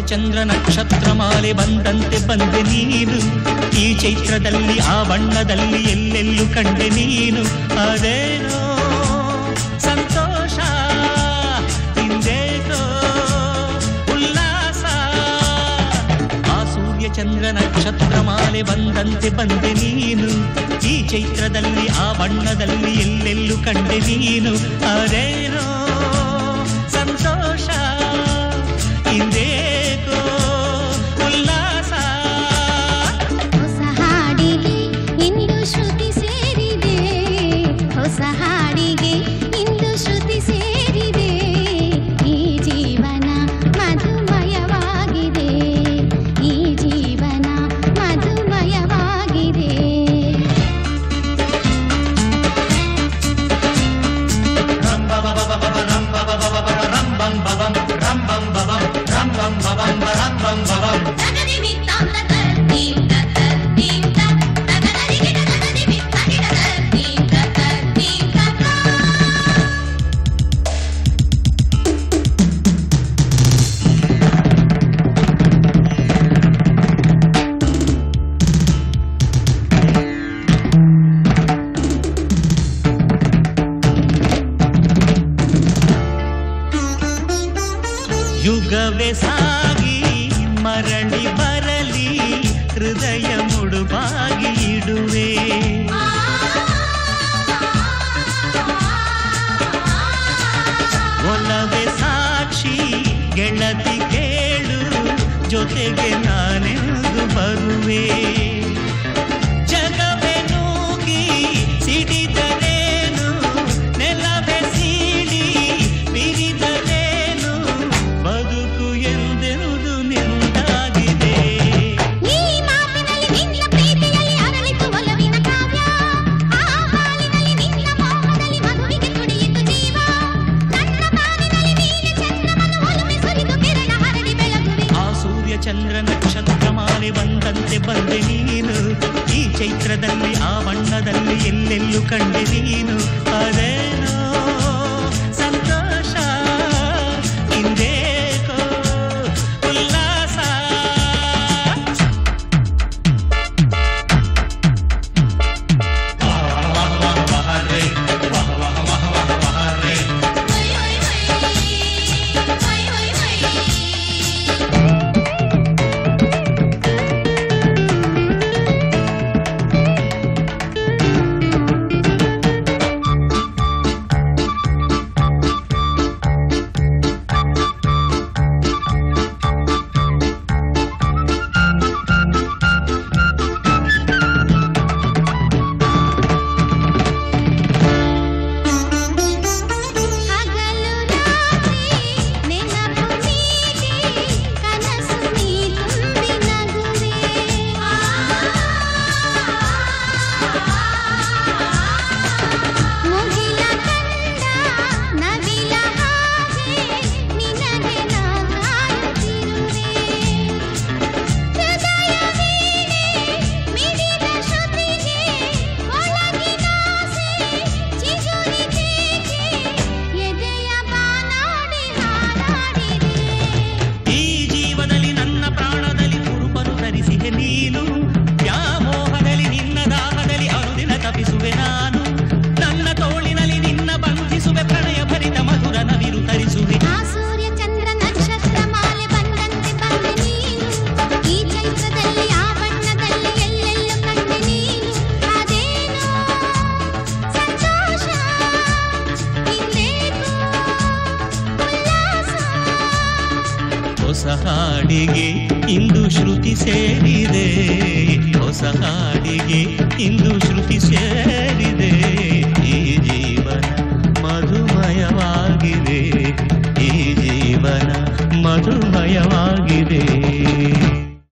ಚಂದ್ರ ನಕ್ಷತ್ರ ಮಾಲೆ ಬಂದಂತೆ ಬಂದೆ ನೀನು ಈ ಚೈತ್ರದಲ್ಲಿ ಆ ಬಣ್ಣದಲ್ಲಿ ಎಲ್ಲೆಲ್ಲೂ ಕಂಡೆ ನೀನು ಅದೇನೋ ಸಂತೋಷ ಹಿಂದೇನೋ ಉಲ್ಲಾಸ ಆ ಸೂರ್ಯ ಚಂದ್ರ ನಕ್ಷತ್ರ ಮಾಲೆ ಬಂದಂತೆ ಬಂದೆ ನೀನು ಈ ಚೈತ್ರದಲ್ಲಿ ಆ ಬಣ್ಣದಲ್ಲಿ ಎಲ್ಲೆಲ್ಲೂ ಕಂಡೆ ನೀನು ಅದೇನೋ ಸಂತೋಷ ಹಿಂದೇಕೋ ಉಲ್ಲಾಸ ಹೊಸ ಹಾಡಿಗೆ ಇಂದು ಶ್ರುತಿ ಸೇರಿದೆ ಹೊಸ ಹಾಡಿಗೆ ಇಂದು ಶ್ರುತಿ ಸೇರಿದೆ ಈ ಜೀವನ ಮಧುಮಯವಾಗಿದೆ ಈ ಜೀವನ ಮಧುಮಯವಾಗಿದೆ ಯುಗವೇ ಸಾಗಿ ಮರಳಿ ಬರಲಿ ಹೃದಯ ಮುಡುಬಾಗಿ ಇಡುವೆ ಒಲವೇ ಸಾಕ್ಷಿ ಗೆಳತಿ ಕೇಳು ಜೊತೆಗೆ ನಾನೆಂದು ಬರುವೆ ಜಗವೇ ನೂಗಿ ಸಿಡಿದರೇನು ನೆಲವೇ ಸೀಳಿ ಬಿರಿದರೇನು ಬದುಕು ಎಂದೆನುದು ನಿಂದಾಗಿದೆ ಈ ಮಾತಿನಲ್ಲಿ ನಿನ್ನ ಪ್ರೀತಿಯಲ್ಲಿ ಅರಳಿತು ಒಲವಿನ ಕಾವ್ಯ ಆ ಹಾಲಿನಲ್ಲಿ ನಿನ್ನ ಮೋಹದಲ್ಲಿ ಮಗುವಿಗೆ ಕುಡಿಯಿತು ಜೀವ ನನ್ನ ಬಾನಿನಲ್ಲಿ ನೀನೆ ಚಂದ್ರಮನು ಒಲುಮೆ ಸುರಿದು ಕಿರಣ ಹರಡಿ ಬೆಳಗುವೆ ಆ ಸೂರ್ಯ ಚಂದ್ರ ನಕ್ಷತ್ರ ಮಾಲೆ ಬಂದಂತೆ ಬಂದೆ ನೀನು ಈ ಚೈತ್ರದಲ್ಲಿ ಆ ಬಣ್ಣದಲ್ಲಿ ಎಲ್ಲೆಲ್ಲೂ ಕಂಡೆ ನೀನು ಅದೇನೋ ಸಂತೋಷ ಹಿಂದೇಕೋ ಉಲ್ಲಾಸ ಹಗಲು ರಾತ್ರಿ ನೆನಪು ನೀಡಿ ಕನಸು ನೀ ತುಂಬಿ ನಗುವೆ ಮುಗಿಲ ಕಂಡ ನವಿಲ ಹಾಗೆ ನಿನಗೆ ನಾ ಕಾಯುತ್ತಿರುವೆ ಹೃದಯ ವೀಣೆ ಮಿಡಿದ ಶ್ರುತಿಗೆ ಒಳಗಿನಾಸೆ ಚಿಗುರಿತೇಕೆ ಎದೆಯ ಬಾನಾಡಿ ಹಾರಾಡಿದೆ ಈ ಜೀವನದಲ್ಲಿ ನನ್ನ ಪ್ರಾಣದಲ್ಲಿ ಕುರುಪನು ಧರಿಸಿದೆ ನೀನು ವ್ಯಾಮೋಹದಲ್ಲಿ ನಿನ್ನ ದಾಹದಲ್ಲಿ ಅನುದಿನ ತಪಿಸುವೆ ನಾನು ನನ್ನ ತೋಳಿನಲ್ಲಿ ನಿನ್ನ ಬಂಧಿಸುವೆ ಪ್ರಣಯ ಭರಿತ ಮಧುರ ನವಿರು ತರಿಸುವೆ ಆ ಸೂರ್ಯ ಚಂದ್ರ ನಕ್ಷತ್ರ ಮಾಲೆ ಬಂದಂತೆ ಬಂದೆ ನೀನು ಈ ಚೈತ್ರದಲ್ಲಿ ಆ ಬಣ್ಣದಲ್ಲಿ ಎಲ್ಲೆಲ್ಲೂ ಕಂಡೆ ನೀನು ಅದೇನೋ ಸಂತೋಷ ಹಿಂದೇಕೋ ಉಲ್ಲಾಸ ಹೊಸ ಹಾಡಿಗೆ ಇಂದು ಶ್ರುತಿ ಸೇರಿದೆ ಹೊಸ ಹಾಡಿಗೆ ಇಂದು ಶ್ರುತಿ ಸೇರಿದೆ